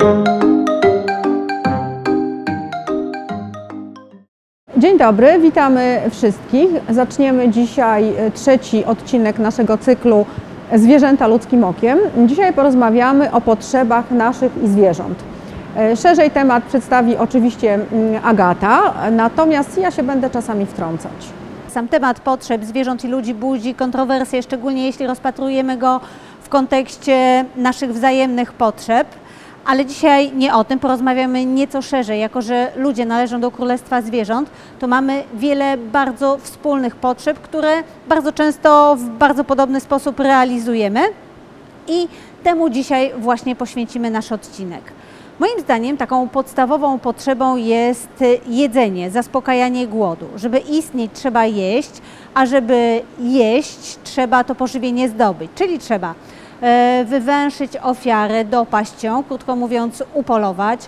Dzień dobry, witamy wszystkich. Zaczniemy dzisiaj trzeci odcinek naszego cyklu Zwierzęta ludzkim okiem. Dzisiaj porozmawiamy o potrzebach naszych i zwierząt. Szerzej temat przedstawi oczywiście Agata, natomiast ja się będę czasami wtrącać. Sam temat potrzeb zwierząt i ludzi budzi kontrowersje, szczególnie jeśli rozpatrujemy go w kontekście naszych wzajemnych potrzeb. Ale dzisiaj nie o tym, porozmawiamy nieco szerzej. Jako że ludzie należą do królestwa zwierząt, to mamy wiele bardzo wspólnych potrzeb, które bardzo często w bardzo podobny sposób realizujemy i temu dzisiaj właśnie poświęcimy nasz odcinek. Moim zdaniem taką podstawową potrzebą jest jedzenie, zaspokajanie głodu. Żeby istnieć, trzeba jeść, a żeby jeść, trzeba to pożywienie zdobyć, czyli trzeba wywęszyć ofiarę, dopaść ją, krótko mówiąc upolować,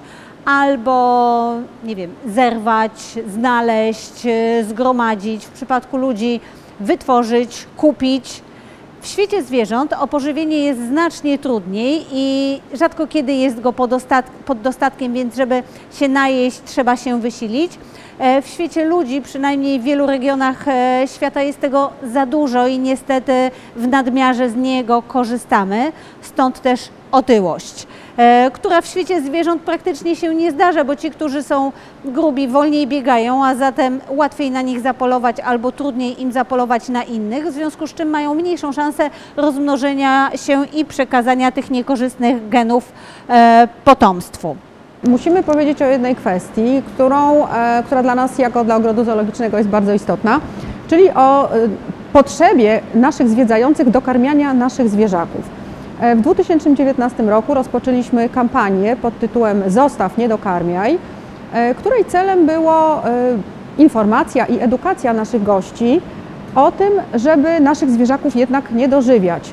albo, nie wiem, zerwać, znaleźć, zgromadzić, w przypadku ludzi wytworzyć, kupić. W świecie zwierząt o pożywienie jest znacznie trudniej i rzadko kiedy jest go pod dostatkiem, więc żeby się najeść, trzeba się wysilić. W świecie ludzi, przynajmniej w wielu regionach świata, jest tego za dużo i niestety w nadmiarze z niego korzystamy, stąd też otyłość, która w świecie zwierząt praktycznie się nie zdarza, bo ci, którzy są grubi, wolniej biegają, a zatem łatwiej na nich zapolować albo trudniej im zapolować na innych, w związku z czym mają mniejszą szansę rozmnożenia się i przekazania tych niekorzystnych genów potomstwu. Musimy powiedzieć o jednej kwestii, która dla nas jako dla Ogrodu Zoologicznego jest bardzo istotna, czyli o potrzebie naszych zwiedzających dokarmiania naszych zwierzaków. W 2019 roku rozpoczęliśmy kampanię pod tytułem Zostaw, nie dokarmiaj, której celem było informacja i edukacja naszych gości o tym, żeby naszych zwierzaków jednak nie dożywiać.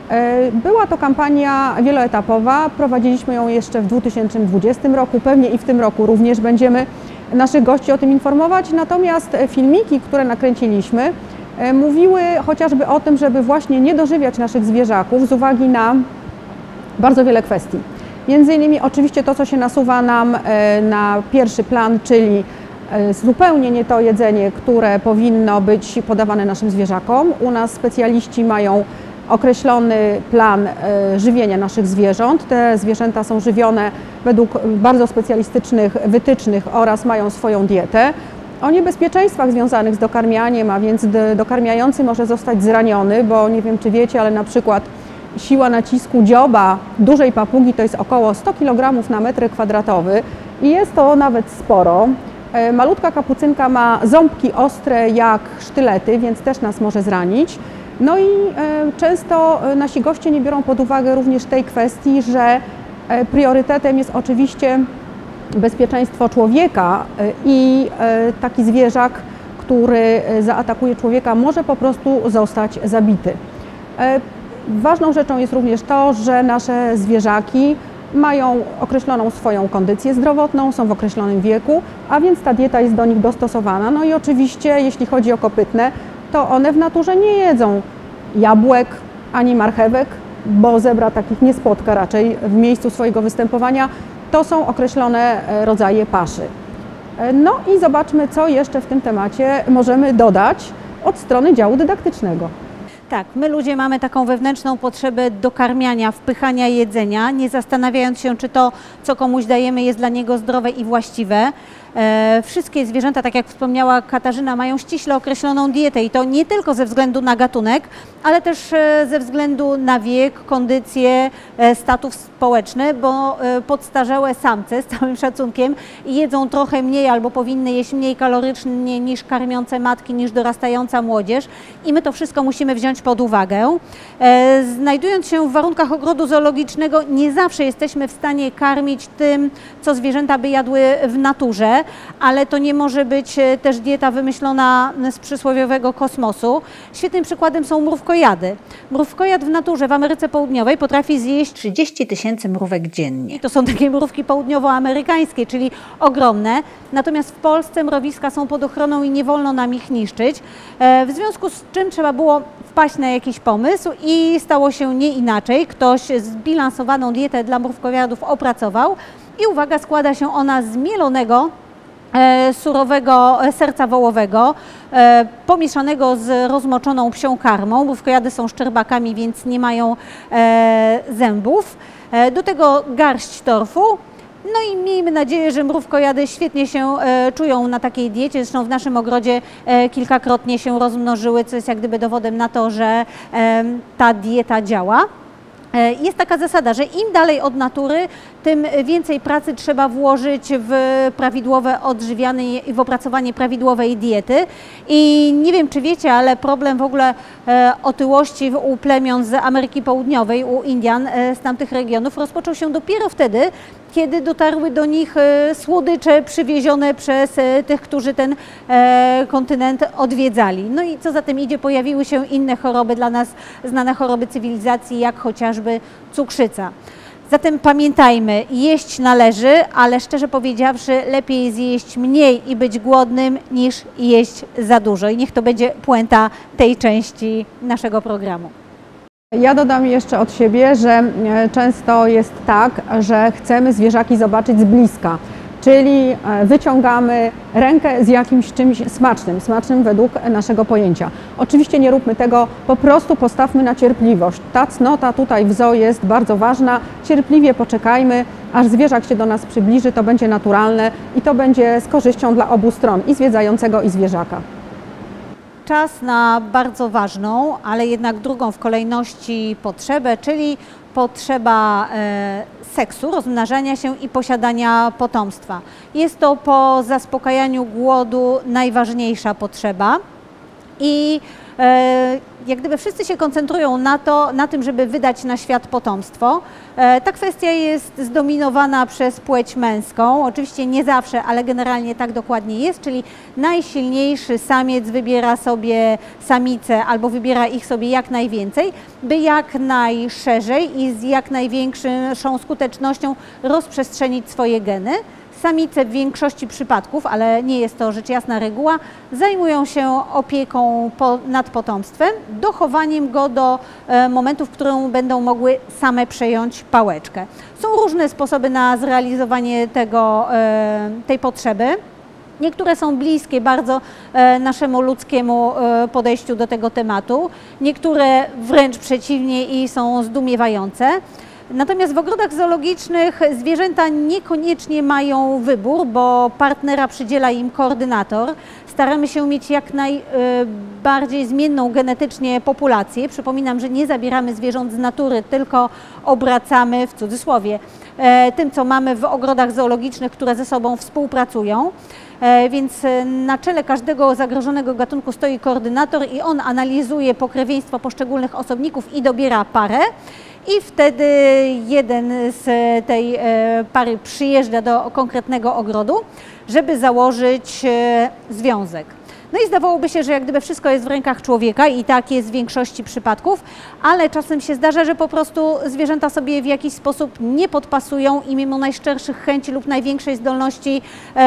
Była to kampania wieloetapowa, prowadziliśmy ją jeszcze w 2020 roku, pewnie i w tym roku również będziemy naszych gości o tym informować, natomiast filmiki, które nakręciliśmy, mówiły chociażby o tym, żeby właśnie nie dożywiać naszych zwierzaków z uwagi na bardzo wiele kwestii. Między innymi oczywiście to, co się nasuwa nam na pierwszy plan, czyli zupełnie nie to jedzenie, które powinno być podawane naszym zwierzakom. U nas specjaliści mają określony plan żywienia naszych zwierząt. Te zwierzęta są żywione według bardzo specjalistycznych wytycznych oraz mają swoją dietę. O niebezpieczeństwach związanych z dokarmianiem, a więc dokarmiający może zostać zraniony, bo nie wiem, czy wiecie, ale na przykład siła nacisku dzioba dużej papugi to jest około 100 kg na metr kwadratowy i jest to nawet sporo. Malutka kapucynka ma ząbki ostre jak sztylety, więc też nas może zranić. No i często nasi goście nie biorą pod uwagę również tej kwestii, że priorytetem jest oczywiście bezpieczeństwo człowieka i taki zwierzak, który zaatakuje człowieka, może po prostu zostać zabity. Ważną rzeczą jest również to, że nasze zwierzaki mają określoną swoją kondycję zdrowotną, są w określonym wieku, a więc ta dieta jest do nich dostosowana. No i oczywiście, jeśli chodzi o kopytne, to one w naturze nie jedzą jabłek ani marchewek, bo zebra takich nie spotka raczej w miejscu swojego występowania. To są określone rodzaje paszy. No i zobaczmy, co jeszcze w tym temacie możemy dodać od strony działu dydaktycznego. Tak, my ludzie mamy taką wewnętrzną potrzebę dokarmiania, wpychania jedzenia, nie zastanawiając się, czy to, co komuś dajemy, jest dla niego zdrowe i właściwe. Wszystkie zwierzęta, tak jak wspomniała Katarzyna, mają ściśle określoną dietę i to nie tylko ze względu na gatunek, ale też ze względu na wiek, kondycję, status społeczny, bo podstarzałe samce, z całym szacunkiem, jedzą trochę mniej albo powinny jeść mniej kalorycznie niż karmiące matki, niż dorastająca młodzież i my to wszystko musimy wziąć pod uwagę. Znajdując się w warunkach ogrodu zoologicznego, nie zawsze jesteśmy w stanie karmić tym, co zwierzęta by jadły w naturze, ale to nie może być też dieta wymyślona z przysłowiowego kosmosu. Świetnym przykładem są mrówkojady. Mrówkojad w naturze w Ameryce Południowej potrafi zjeść 30 000 mrówek dziennie. To są takie mrówki południowoamerykańskie, czyli ogromne. Natomiast w Polsce mrowiska są pod ochroną i nie wolno nam ich niszczyć. W związku z czym trzeba było wpaść wpaść na jakiś pomysł i stało się nie inaczej. Ktoś zbilansowaną dietę dla mrówkowiadów opracował i uwaga, składa się ona z mielonego, surowego serca wołowego, pomieszanego z rozmoczoną psią karmą. Mrówkojady są szczerbakami, więc nie mają zębów. Do tego garść torfu. No i miejmy nadzieję, że mrówkojady świetnie się czują na takiej diecie. Zresztą w naszym ogrodzie kilkakrotnie się rozmnożyły, co jest jak gdyby dowodem na to, że ta dieta działa. Jest taka zasada, że im dalej od natury, tym więcej pracy trzeba włożyć w prawidłowe odżywianie i w opracowanie prawidłowej diety. I nie wiem, czy wiecie, ale problem w ogóle otyłości u plemion z Ameryki Południowej, u Indian z tamtych regionów rozpoczął się dopiero wtedy, kiedy dotarły do nich słodycze przywiezione przez tych, którzy ten kontynent odwiedzali. No i co za tym idzie, pojawiły się inne choroby, dla nas znane choroby cywilizacji, jak chociażby cukrzyca. Zatem pamiętajmy, jeść należy, ale szczerze powiedziawszy, lepiej zjeść mniej i być głodnym, niż jeść za dużo. I niech to będzie puenta tej części naszego programu. Ja dodam jeszcze od siebie, że często jest tak, że chcemy zwierzaki zobaczyć z bliska, czyli wyciągamy rękę z jakimś czymś smacznym według naszego pojęcia. Oczywiście nie róbmy tego, po prostu postawmy na cierpliwość. Ta cnota tutaj w zoo jest bardzo ważna, cierpliwie poczekajmy, aż zwierzak się do nas przybliży, to będzie naturalne i to będzie z korzyścią dla obu stron, i zwiedzającego, i zwierzaka. Czas na bardzo ważną, ale jednak drugą w kolejności potrzebę, czyli potrzeba seksu, rozmnażania się i posiadania potomstwa. Jest to po zaspokajaniu głodu najważniejsza potrzeba i jak gdyby wszyscy się koncentrują na tym, żeby wydać na świat potomstwo. Ta kwestia jest zdominowana przez płeć męską. Oczywiście nie zawsze, ale generalnie tak dokładnie jest, czyli najsilniejszy samiec wybiera sobie samice albo wybiera ich sobie jak najwięcej, by jak najszerzej i z jak największą skutecznością rozprzestrzenić swoje geny. Samice w większości przypadków, ale nie jest to rzecz jasna reguła, zajmują się opieką nad potomstwem, dochowaniem go do momentu, w którym będą mogły same przejąć pałeczkę. Są różne sposoby na zrealizowanie tej potrzeby. Niektóre są bliskie bardzo naszemu ludzkiemu podejściu do tego tematu, niektóre wręcz przeciwnie i są zdumiewające. Natomiast w ogrodach zoologicznych zwierzęta niekoniecznie mają wybór, bo partnera przydziela im koordynator. Staramy się mieć jak najbardziej zmienną genetycznie populację. Przypominam, że nie zabieramy zwierząt z natury, tylko obracamy, w cudzysłowie, tym, co mamy w ogrodach zoologicznych, które ze sobą współpracują. Więc na czele każdego zagrożonego gatunku stoi koordynator i on analizuje pokrewieństwo poszczególnych osobników i dobiera parę. I wtedy jeden z tej pary przyjeżdża do konkretnego ogrodu, żeby założyć związek. No i zdawałoby się, że jak gdyby wszystko jest w rękach człowieka i tak jest w większości przypadków, ale czasem się zdarza, że po prostu zwierzęta sobie w jakiś sposób nie podpasują i mimo najszczerszych chęci lub największej zdolności,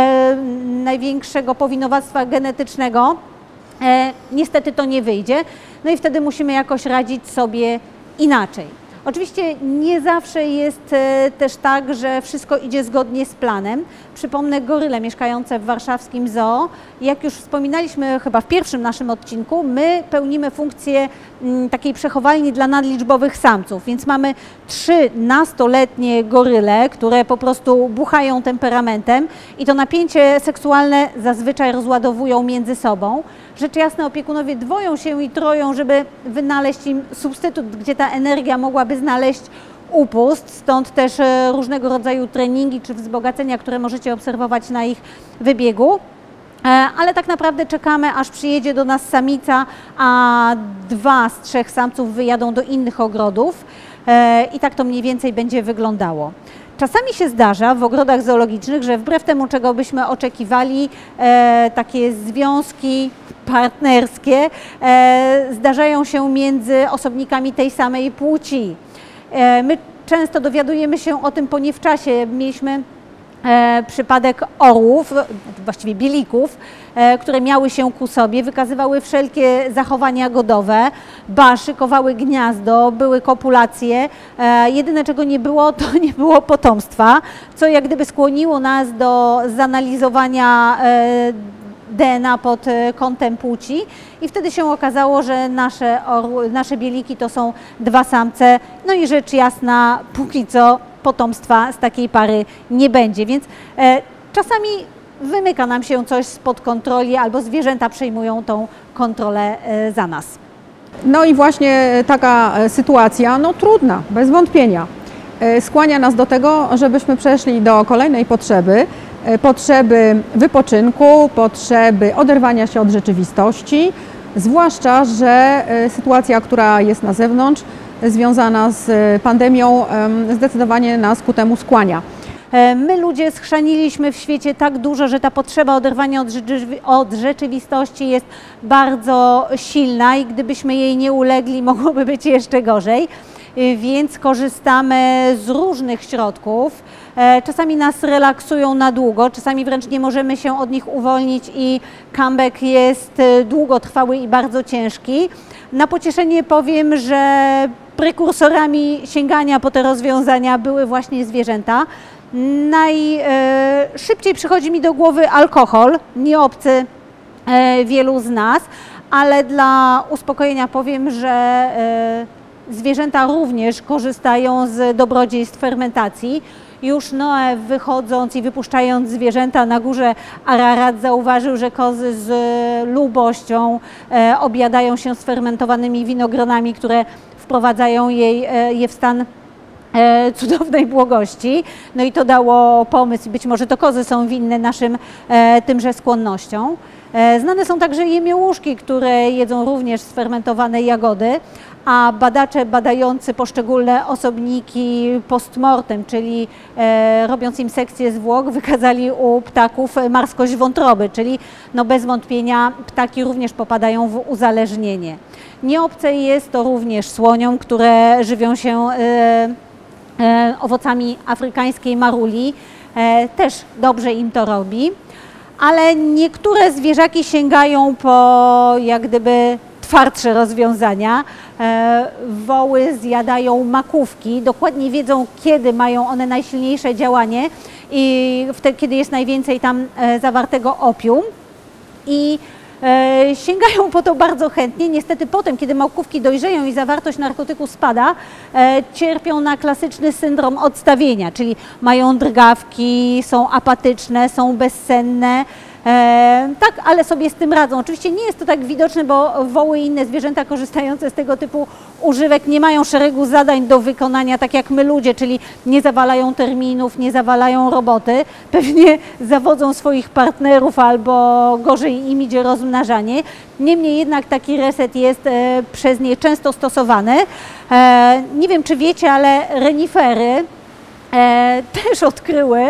największego powinowactwa genetycznego, niestety to nie wyjdzie. No i wtedy musimy jakoś radzić sobie inaczej. Oczywiście nie zawsze jest też tak, że wszystko idzie zgodnie z planem. Przypomnę goryle mieszkające w warszawskim zoo. Jak już wspominaliśmy chyba w pierwszym naszym odcinku, my pełnimy funkcję takiej przechowalni dla nadliczbowych samców, więc mamy 3 nastoletnie goryle, które po prostu buchają temperamentem i to napięcie seksualne zazwyczaj rozładowują między sobą. Rzecz jasna, opiekunowie dwoją się i troją, żeby wynaleźć im substytut, gdzie ta energia mogłaby znaleźć upust, stąd też różnego rodzaju treningi czy wzbogacenia, które możecie obserwować na ich wybiegu. Ale tak naprawdę czekamy, aż przyjedzie do nas samica, a 2 z 3 samców wyjadą do innych ogrodów i tak to mniej więcej będzie wyglądało. Czasami się zdarza w ogrodach zoologicznych, że wbrew temu, czego byśmy oczekiwali, takie związki partnerskie zdarzają się między osobnikami tej samej płci. My często dowiadujemy się o tym po niewczasie. Mieliśmy przypadek orłów, właściwie bielików, które miały się ku sobie, wykazywały wszelkie zachowania jagodowe, szykowały gniazdo, były kopulacje. Jedyne, czego nie było, to nie było potomstwa, co jak gdyby skłoniło nas do zanalizowania DNA pod kątem płci i wtedy się okazało, że nasze bieliki to są 2 samce, no i rzecz jasna, póki co potomstwa z takiej pary nie będzie, więc czasami wymyka nam się coś spod kontroli albo zwierzęta przejmują tą kontrolę za nas. No i właśnie taka sytuacja, no trudna, bez wątpienia, skłania nas do tego, żebyśmy przeszli do kolejnej potrzeby wypoczynku, potrzeby oderwania się od rzeczywistości, zwłaszcza, że sytuacja, która jest na zewnątrz, związana z pandemią, zdecydowanie nas ku temu skłania. My ludzie schrzaniliśmy w świecie tak dużo, że ta potrzeba oderwania od rzeczywistości jest bardzo silna i gdybyśmy jej nie ulegli, mogłoby być jeszcze gorzej. Więc korzystamy z różnych środków. Czasami nas relaksują na długo, czasami wręcz nie możemy się od nich uwolnić i comeback jest długotrwały i bardzo ciężki. Na pocieszenie powiem, że prekursorami sięgania po te rozwiązania były właśnie zwierzęta. Najszybciej przychodzi mi do głowy alkohol, nie obcy wielu z nas, ale dla uspokojenia powiem, że zwierzęta również korzystają z dobrodziejstw fermentacji. Już Noe, wychodząc i wypuszczając zwierzęta na górze Ararat, zauważył, że kozy z lubością objadają się sfermentowanymi winogronami, które wprowadzają je w stan cudownej błogości. No i to dało pomysł i być może to kozy są winne naszym tymże skłonnościom. Znane są także jemiołuszki, które jedzą również sfermentowane jagody, a badacze badający poszczególne osobniki postmortem, czyli robiąc im sekcję zwłok, wykazali u ptaków marskość wątroby, czyli no bez wątpienia ptaki również popadają w uzależnienie. Nieobce jest to również słoniom, które żywią się owocami afrykańskiej maruli, też dobrze im to robi, ale niektóre zwierzaki sięgają po jak gdyby twardsze rozwiązania. Woły zjadają makówki, dokładnie wiedzą, kiedy mają one najsilniejsze działanie i wtedy, kiedy jest najwięcej tam zawartego opium i sięgają po to bardzo chętnie. Niestety potem, kiedy makówki dojrzeją i zawartość narkotyku spada, cierpią na klasyczny syndrom odstawienia, czyli mają drgawki, są apatyczne, są bezsenne. Tak, ale sobie z tym radzą. Oczywiście nie jest to tak widoczne, bo woły i inne zwierzęta korzystające z tego typu używek nie mają szeregu zadań do wykonania, tak jak my ludzie, czyli nie zawalają terminów, nie zawalają roboty. Pewnie zawodzą swoich partnerów albo gorzej im idzie rozmnażanie. Niemniej jednak taki reset jest przez nie często stosowany. Nie wiem, czy wiecie, ale renifery też odkryły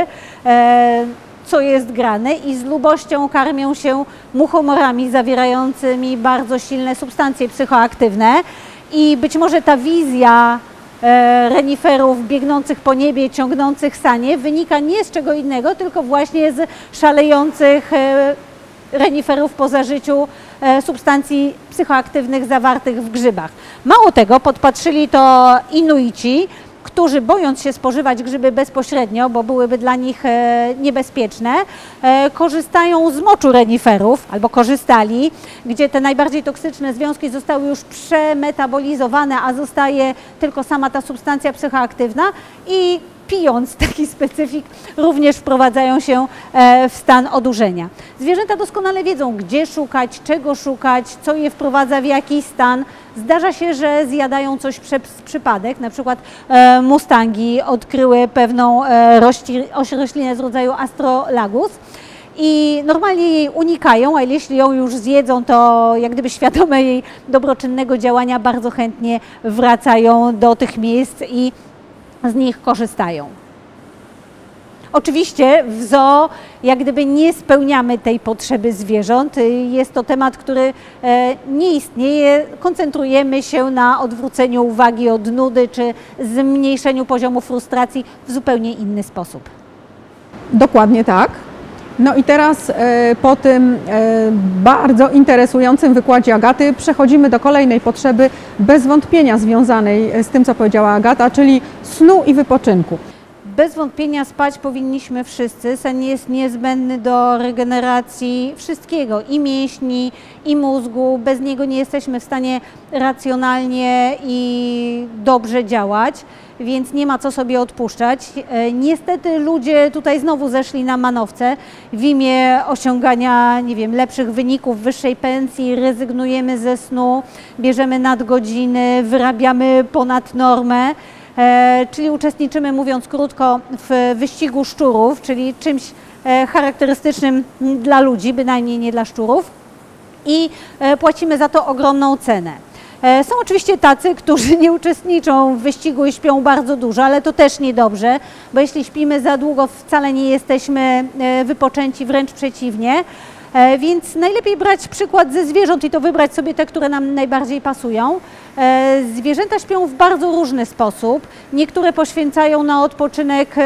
co jest grane i z lubością karmią się muchomorami zawierającymi bardzo silne substancje psychoaktywne i być może ta wizja reniferów biegnących po niebie, ciągnących sanie wynika nie z czego innego, tylko właśnie z szalejących reniferów po zażyciu substancji psychoaktywnych zawartych w grzybach. Mało tego, podpatrzyli to Inuici, którzy bojąc się spożywać grzyby bezpośrednio, bo byłyby dla nich niebezpieczne, korzystają z moczu reniferów, albo korzystali, gdzie te najbardziej toksyczne związki zostały już przemetabolizowane, a zostaje tylko sama ta substancja psychoaktywna i pijąc taki specyfik również wprowadzają się w stan odurzenia. Zwierzęta doskonale wiedzą, gdzie szukać, czego szukać, co je wprowadza w jaki stan. Zdarza się, że zjadają coś przez przypadek, na przykład mustangi odkryły pewną roślinę z rodzaju Astrolagus i normalnie jej unikają, a jeśli ją już zjedzą, to jak gdyby świadome jej dobroczynnego działania bardzo chętnie wracają do tych miejsc i z nich korzystają. Oczywiście w zoo jak gdyby nie spełniamy tej potrzeby zwierząt. Jest to temat, który nie istnieje. Koncentrujemy się na odwróceniu uwagi od nudy czy zmniejszeniu poziomu frustracji w zupełnie inny sposób. Dokładnie tak. No i teraz po tym bardzo interesującym wykładzie Agaty przechodzimy do kolejnej potrzeby bez wątpienia związanej z tym, co powiedziała Agata, czyli snu i wypoczynku. Bez wątpienia spać powinniśmy wszyscy. Sen jest niezbędny do regeneracji wszystkiego, i mięśni, i mózgu. Bez niego nie jesteśmy w stanie racjonalnie i dobrze działać, więc nie ma co sobie odpuszczać. Niestety ludzie tutaj znowu zeszli na manowce w imię osiągania, nie wiem, lepszych wyników, wyższej pensji, rezygnujemy ze snu, bierzemy nadgodziny, wyrabiamy ponad normę. Czyli uczestniczymy, mówiąc krótko, w wyścigu szczurów, czyli czymś charakterystycznym dla ludzi, bynajmniej nie dla szczurów, i płacimy za to ogromną cenę. Są oczywiście tacy, którzy nie uczestniczą w wyścigu i śpią bardzo dużo, ale to też niedobrze, bo jeśli śpimy za długo, wcale nie jesteśmy wypoczęci, wręcz przeciwnie. Więc najlepiej brać przykład ze zwierząt i to wybrać sobie te, które nam najbardziej pasują. Zwierzęta śpią w bardzo różny sposób. Niektóre poświęcają na odpoczynek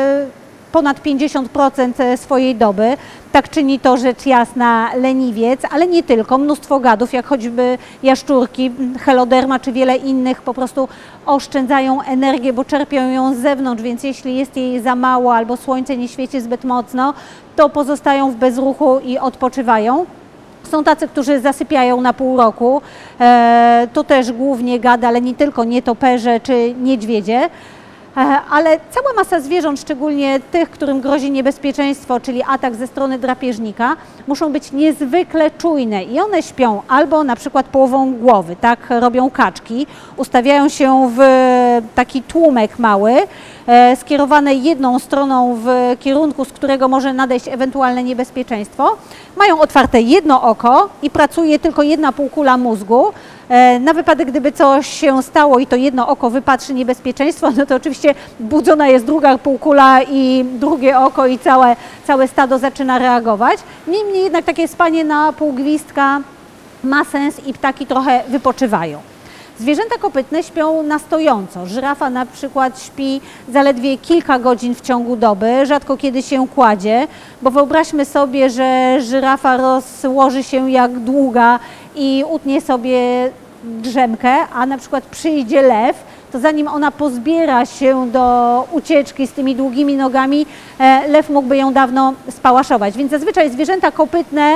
ponad 50% swojej doby. Tak czyni to rzecz jasna leniwiec, ale nie tylko. Mnóstwo gadów, jak choćby jaszczurki, heloderma czy wiele innych, po prostu oszczędzają energię, bo czerpią ją z zewnątrz, więc jeśli jest jej za mało albo słońce nie świeci zbyt mocno, to pozostają w bezruchu i odpoczywają. Są tacy, którzy zasypiają na pół roku, to też głównie gady, ale nie tylko, nietoperze czy niedźwiedzie. Ale cała masa zwierząt, szczególnie tych, którym grozi niebezpieczeństwo, czyli atak ze strony drapieżnika, muszą być niezwykle czujne i one śpią albo na przykład połową głowy, tak robią kaczki, ustawiają się w taki tłumek mały, skierowane jedną stroną w kierunku, z którego może nadejść ewentualne niebezpieczeństwo. Mają otwarte jedno oko i pracuje tylko jedna półkula mózgu. Na wypadek, gdyby coś się stało i to jedno oko wypatrzy niebezpieczeństwo, no to oczywiście budzona jest druga półkula i drugie oko i całe stado zaczyna reagować. Niemniej jednak takie spanie na pół gwizdka ma sens i ptaki trochę wypoczywają. Zwierzęta kopytne śpią na stojąco. Żyrafa na przykład śpi zaledwie kilka godzin w ciągu doby, rzadko kiedy się kładzie, bo wyobraźmy sobie, że żyrafa rozłoży się jak długa i utnie sobie drzemkę, a na przykład przyjdzie lew, to zanim ona pozbiera się do ucieczki z tymi długimi nogami, lew mógłby ją dawno spałaszować. Więc zazwyczaj zwierzęta kopytne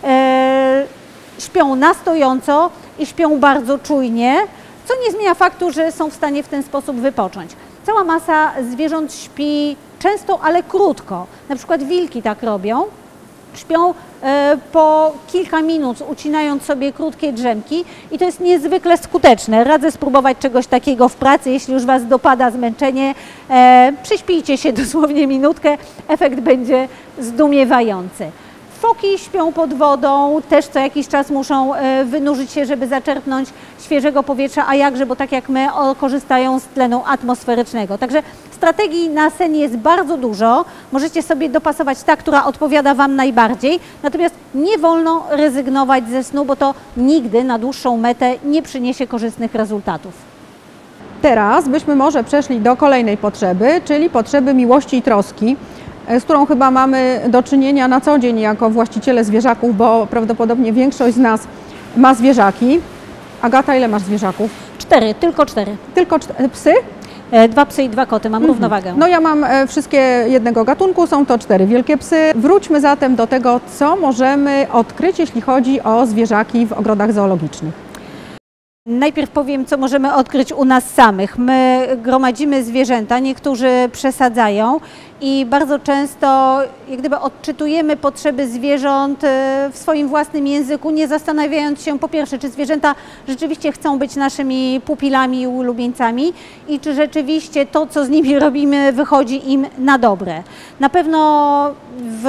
śpią na stojąco i śpią bardzo czujnie, co nie zmienia faktu, że są w stanie w ten sposób wypocząć. Cała masa zwierząt śpi często, ale krótko. Na przykład wilki tak robią. Śpią po kilka minut, ucinając sobie krótkie drzemki i to jest niezwykle skuteczne. Radzę spróbować czegoś takiego w pracy, jeśli już Was dopada zmęczenie. Prześpijcie się dosłownie minutkę, efekt będzie zdumiewający. Foki śpią pod wodą, też co jakiś czas muszą wynurzyć się, żeby zaczerpnąć świeżego powietrza, a jakże, bo tak jak my korzystają z tlenu atmosferycznego. Także strategii na sen jest bardzo dużo, możecie sobie dopasować ta, która odpowiada Wam najbardziej, natomiast nie wolno rezygnować ze snu, bo to nigdy na dłuższą metę nie przyniesie korzystnych rezultatów. Teraz byśmy może przeszli do kolejnej potrzeby, czyli potrzeby miłości i troski, z którą chyba mamy do czynienia na co dzień jako właściciele zwierzaków, bo prawdopodobnie większość z nas ma zwierzaki. Agata, ile masz zwierzaków? 4, tylko 4. Tylko psy? 2 psy i 2 koty, mam równowagę. No ja mam wszystkie jednego gatunku, są to 4 wielkie psy. Wróćmy zatem do tego, co możemy odkryć, jeśli chodzi o zwierzaki w ogrodach zoologicznych. Najpierw powiem, co możemy odkryć u nas samych. My gromadzimy zwierzęta, niektórzy przesadzają i bardzo często jak gdyby odczytujemy potrzeby zwierząt w swoim własnym języku, nie zastanawiając się po pierwsze, czy zwierzęta rzeczywiście chcą być naszymi pupilami i ulubieńcami i czy rzeczywiście to, co z nimi robimy, wychodzi im na dobre. Na pewno w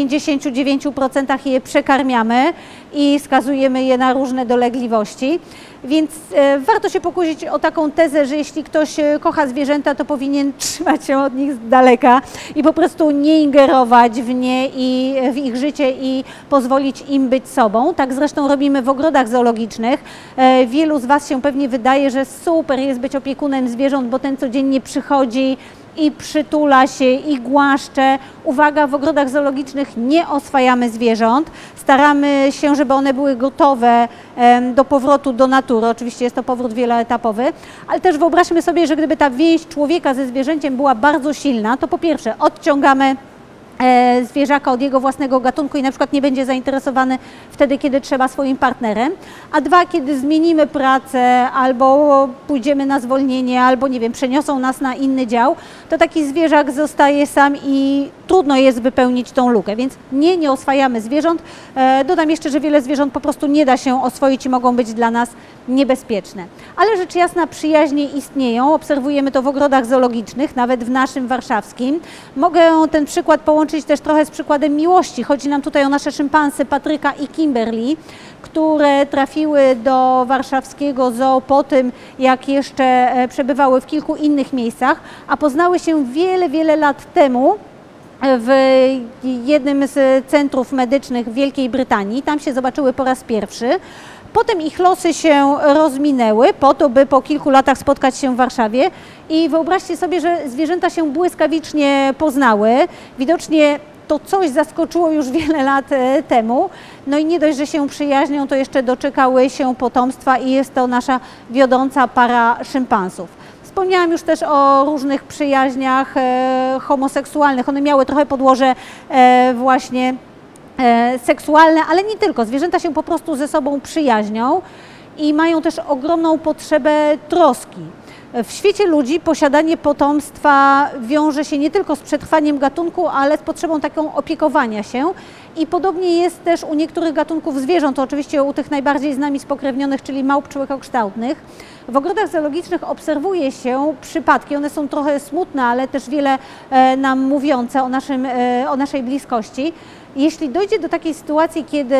99% je przekarmiamy i skazujemy je na różne dolegliwości. Więc warto się pokusić o taką tezę, że jeśli ktoś kocha zwierzęta, to powinien trzymać się od nich z daleka i po prostu nie ingerować w nie i w ich życie i pozwolić im być sobą. Tak zresztą robimy w ogrodach zoologicznych. Wielu z Was się pewnie wydaje, że super jest być opiekunem zwierząt, bo ten codziennie przychodzi, i przytula się, i głaszcze. Uwaga, w ogrodach zoologicznych nie oswajamy zwierząt. Staramy się, żeby one były gotowe do powrotu do natury. Oczywiście jest to powrót wieloetapowy, ale też wyobraźmy sobie, że gdyby ta więź człowieka ze zwierzęciem była bardzo silna, to po pierwsze odciągamy zwierzaka od jego własnego gatunku i na przykład nie będzie zainteresowany wtedy, kiedy trzeba swoim partnerem, a dwa, kiedy zmienimy pracę albo pójdziemy na zwolnienie, albo nie wiem, przeniosą nas na inny dział, to taki zwierzak zostaje sam i trudno jest wypełnić tą lukę, więc nie oswajamy zwierząt. Dodam jeszcze, że wiele zwierząt po prostu nie da się oswoić i mogą być dla nas niebezpieczne. Ale rzecz jasna, przyjaźnie istnieją, obserwujemy to w ogrodach zoologicznych, nawet w naszym warszawskim. Mogę ten przykład połączyć też trochę z przykładem miłości. Chodzi nam tutaj o nasze szympansy Patryka i Kimberly, które trafiły do warszawskiego zoo po tym, jak jeszcze przebywały w kilku innych miejscach, a poznały się wiele lat temu w jednym z centrów medycznych w Wielkiej Brytanii. Tam się zobaczyły po raz pierwszy. Potem ich losy się rozminęły po to, by po kilku latach spotkać się w Warszawie i wyobraźcie sobie, że zwierzęta się błyskawicznie poznały. Widocznie to coś zaskoczyło już wiele lat temu. No i nie dość, że się przyjaźnią, to jeszcze doczekały się potomstwa i jest to nasza wiodąca para szympansów. Wspomniałam już też o różnych przyjaźniach homoseksualnych. One miały trochę podłoże właśnie seksualne, ale nie tylko. Zwierzęta się po prostu ze sobą przyjaźnią i mają też ogromną potrzebę troski. W świecie ludzi posiadanie potomstwa wiąże się nie tylko z przetrwaniem gatunku, ale z potrzebą taką opiekowania się i podobnie jest też u niektórych gatunków zwierząt, to oczywiście u tych najbardziej z nami spokrewnionych, czyli małp człowiekokształtnych. W ogrodach zoologicznych obserwuje się przypadki, one są trochę smutne, ale też wiele nam mówiące o naszej bliskości. Jeśli dojdzie do takiej sytuacji, kiedy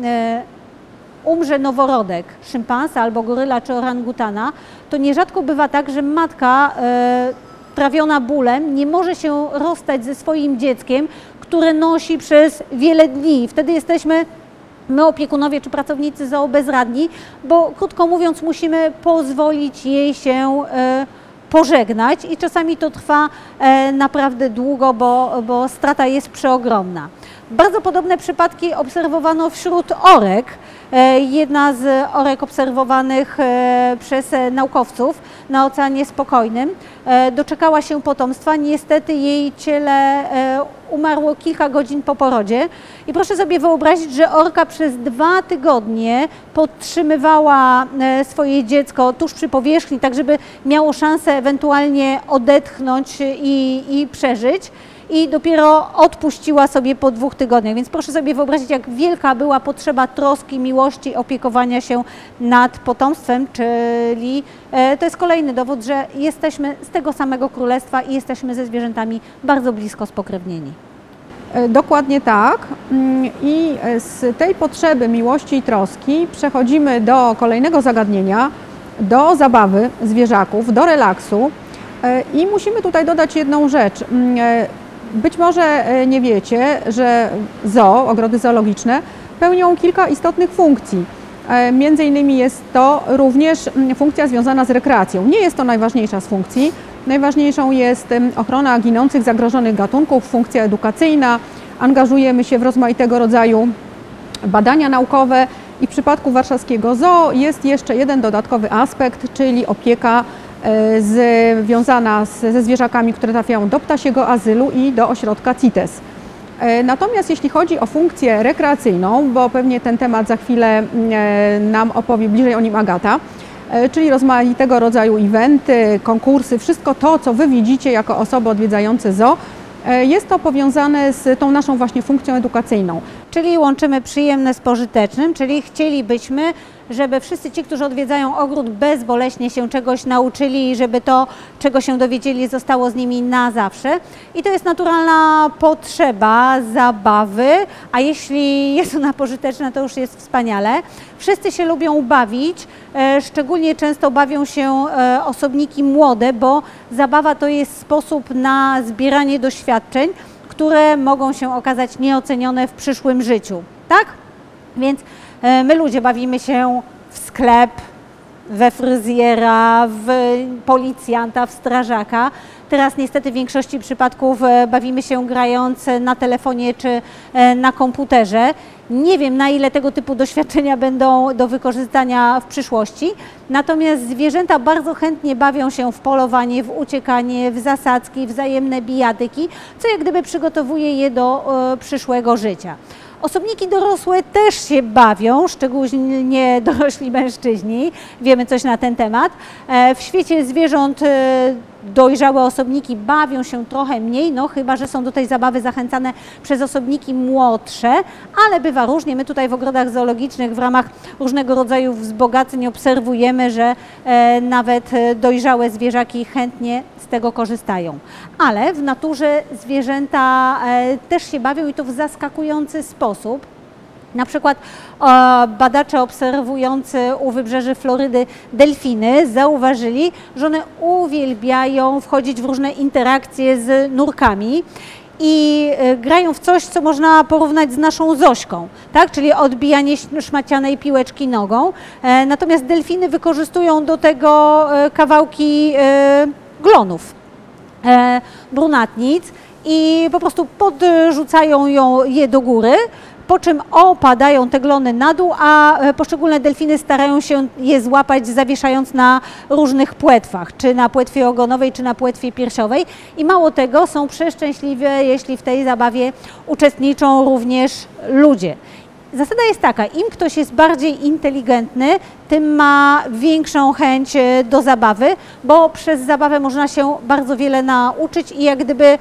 umrze noworodek szympansa albo goryla czy orangutana, to nierzadko bywa tak, że matka trawiona bólem nie może się rozstać ze swoim dzieckiem, które nosi przez wiele dni. Wtedy jesteśmy my, opiekunowie czy pracownicy zoo, bezradni, bo krótko mówiąc musimy pozwolić jej się pożegnać i czasami to trwa naprawdę długo, bo strata jest przeogromna. Bardzo podobne przypadki obserwowano wśród orek. Jedna z orek obserwowanych przez naukowców na Oceanie Spokojnym doczekała się potomstwa. Niestety jej ciele umarło kilka godzin po porodzie. I proszę sobie wyobrazić, że orka przez 2 tygodnie podtrzymywała swoje dziecko tuż przy powierzchni, tak żeby miało szansę ewentualnie odetchnąć i przeżyć. I dopiero odpuściła sobie po 2 tygodniach. Więc proszę sobie wyobrazić, jak wielka była potrzeba troski, miłości, opiekowania się nad potomstwem, czyli to jest kolejny dowód, że jesteśmy z tego samego królestwa i jesteśmy ze zwierzętami bardzo blisko spokrewnieni. Dokładnie tak. I z tej potrzeby miłości i troski przechodzimy do kolejnego zagadnienia, do zabawy zwierzaków, do relaksu. I musimy tutaj dodać jedną rzecz. Być może nie wiecie, że zoo, ogrody zoologiczne pełnią kilka istotnych funkcji. Między innymi jest to również funkcja związana z rekreacją. Nie jest to najważniejsza z funkcji. Najważniejszą jest ochrona ginących, zagrożonych gatunków, funkcja edukacyjna. Angażujemy się w rozmaitego rodzaju badania naukowe i w przypadku warszawskiego zoo jest jeszcze jeden dodatkowy aspekt, czyli opieka związana ze zwierzakami, które trafiają do ptasiego azylu i do ośrodka CITES. Natomiast jeśli chodzi o funkcję rekreacyjną, bo pewnie ten temat za chwilę nam opowie bliżej o nim Agata, czyli rozmaitego rodzaju eventy, konkursy, wszystko to, co Wy widzicie jako osoby odwiedzające zoo, jest to powiązane z tą naszą właśnie funkcją edukacyjną. Czyli łączymy przyjemne z pożytecznym, czyli chcielibyśmy, żeby wszyscy ci, którzy odwiedzają ogród, bezboleśnie się czegoś nauczyli i żeby to, czego się dowiedzieli, zostało z nimi na zawsze. I to jest naturalna potrzeba zabawy, a jeśli jest ona pożyteczna, to już jest wspaniale. Wszyscy się lubią bawić, szczególnie często bawią się osobniki młode, bo zabawa to jest sposób na zbieranie doświadczeń, które mogą się okazać nieocenione w przyszłym życiu, tak? Więc my ludzie bawimy się w sklep, we fryzjera, w policjanta, w strażaka. Teraz niestety w większości przypadków bawimy się grając na telefonie czy na komputerze. Nie wiem, na ile tego typu doświadczenia będą do wykorzystania w przyszłości, natomiast zwierzęta bardzo chętnie bawią się w polowanie, w uciekanie, w zasadzki, wzajemne bijatyki, co jak gdyby przygotowuje je do przyszłego życia. Osobniki dorosłe też się bawią, szczególnie dorośli mężczyźni, wiemy coś na ten temat. W świecie zwierząt dojrzałe osobniki bawią się trochę mniej, no chyba że są do tej zabawy zachęcane przez osobniki młodsze, ale bywa różnie. My tutaj w ogrodach zoologicznych w ramach różnego rodzaju wzbogaceń obserwujemy, że nawet dojrzałe zwierzaki chętnie z tego korzystają. Ale w naturze zwierzęta też się bawią i to w zaskakujący sposób. Na przykład badacze obserwujący u wybrzeży Florydy delfiny zauważyli, że one uwielbiają wchodzić w różne interakcje z nurkami i grają w coś, co można porównać z naszą Zośką, tak? Czyli odbijanie szmacianej piłeczki nogą. Natomiast delfiny wykorzystują do tego kawałki glonów, brunatnic i po prostu podrzucają je do góry, po czym opadają te glony na dół, a poszczególne delfiny starają się je złapać, zawieszając na różnych płetwach, czy na płetwie ogonowej, czy na płetwie piersiowej. I mało tego, są przeszczęśliwe, jeśli w tej zabawie uczestniczą również ludzie. Zasada jest taka, im ktoś jest bardziej inteligentny, tym ma większą chęć do zabawy, bo przez zabawę można się bardzo wiele nauczyć i jak gdyby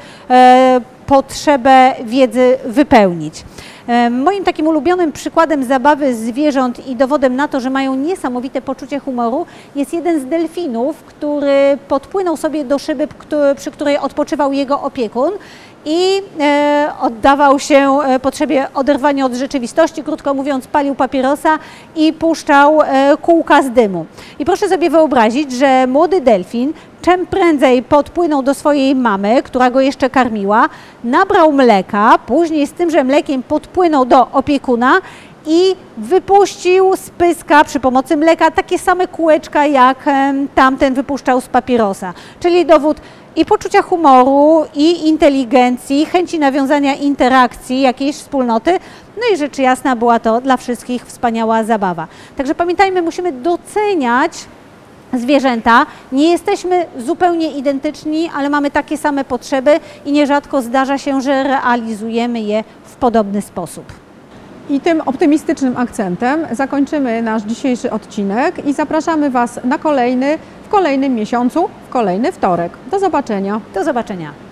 potrzebę wiedzy wypełnić. Moim takim ulubionym przykładem zabawy zwierząt i dowodem na to, że mają niesamowite poczucie humoru, jest jeden z delfinów, który podpłynął sobie do szyby, przy której odpoczywał jego opiekun i oddawał się potrzebie oderwania od rzeczywistości, krótko mówiąc palił papierosa i puszczał kółka z dymu. I proszę sobie wyobrazić, że młody delfin czym prędzej podpłynął do swojej mamy, która go jeszcze karmiła, nabrał mleka, później z tymże mlekiem podpłynął do opiekuna i wypuścił z pyska przy pomocy mleka takie same kółeczka, jak tamten wypuszczał z papierosa. Czyli dowód i poczucia humoru, i inteligencji, chęci nawiązania interakcji, jakiejś wspólnoty. No i rzecz jasna, była to dla wszystkich wspaniała zabawa. Także pamiętajmy, musimy doceniać zwierzęta. Nie jesteśmy zupełnie identyczni, ale mamy takie same potrzeby i nierzadko zdarza się, że realizujemy je w podobny sposób. I tym optymistycznym akcentem zakończymy nasz dzisiejszy odcinek i zapraszamy Was na kolejny w kolejnym miesiącu, w kolejny wtorek. Do zobaczenia. Do zobaczenia.